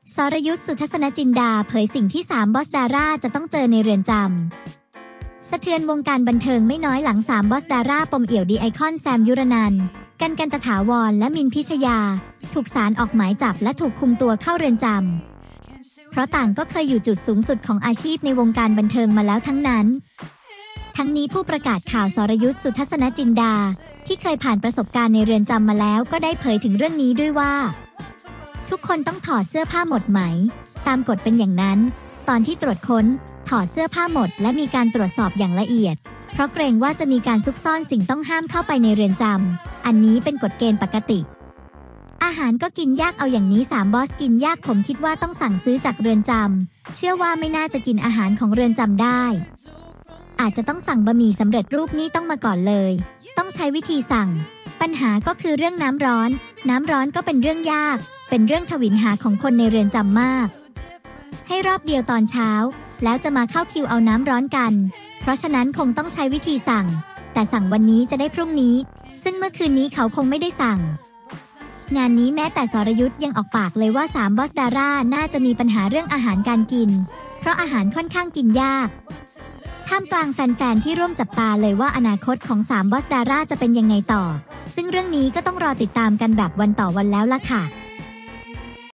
สรยุทธ สุทัศนจินดาเผยสิ่งที่3บอสดาราจะต้องเจอในเรือนจำสะเทือนวงการบันเทิงไม่น้อยหลัง3บอสดาราปมเอี่ยวดีไอคอนแซมยุรนันท์กันตถาวรและมินพิชยาถูกศาลออกหมายจับและถูกคุมตัวเข้าเรือนจำเพราะต่างก็เคยอยู่จุดสูงสุดของอาชีพในวงการบันเทิงมาแล้วทั้งนั้นทั้งนี้ผู้ประกาศข่าวสรยุทธ สุทัศนจินดาที่เคยผ่านประสบการณ์ในเรือนจำมาแล้วก็ได้เผยถึงเรื่องนี้ด้วยว่าทุกคนต้องถอดเสื้อผ้าหมดไหมตามกฎเป็นอย่างนั้นตอนที่ตรวจค้นถอดเสื้อผ้าหมดและมีการตรวจสอบอย่างละเอียดเพราะเกรงว่าจะมีการซุกซ่อนสิ่งต้องห้ามเข้าไปในเรือนจำอันนี้เป็นกฎเกณฑ์ปกติอาหารก็กินยากเอาอย่างนี้3บอสกินยากผมคิดว่าต้องสั่งซื้อจากเรือนจำเชื่อว่าไม่น่าจะกินอาหารของเรือนจำได้อาจจะต้องสั่งบะหมี่สำเร็จรูปนี่ต้องมาก่อนเลยต้องใช้วิธีสั่งปัญหาก็คือเรื่องน้ำร้อนก็เป็นเรื่องยากเป็นเรื่องทวินหาของคนในเรือนจำมากให้รอบเดียวตอนเช้าแล้วจะมาเข้าคิวเอาน้ำร้อนกันเพราะฉะนั้นคงต้องใช้วิธีสั่งแต่สั่งวันนี้จะได้พรุ่งนี้ซึ่งเมื่อคืนนี้เขาคงไม่ได้สั่งงานนี้แม้แต่สรยุทธยังออกปากเลยว่า3บอสดาราน่าจะมีปัญหาเรื่องอาหารการกินเพราะอาหารค่อนข้างกินยากท่ามกลางแฟนๆที่ร่วมจับตาเลยว่าอนาคตของ3บอสดาราจะเป็นยังไงต่อซึ่งเรื่องนี้ก็ต้องรอติดตามกันแบบวันต่อวันแล้วล่ะค่ะ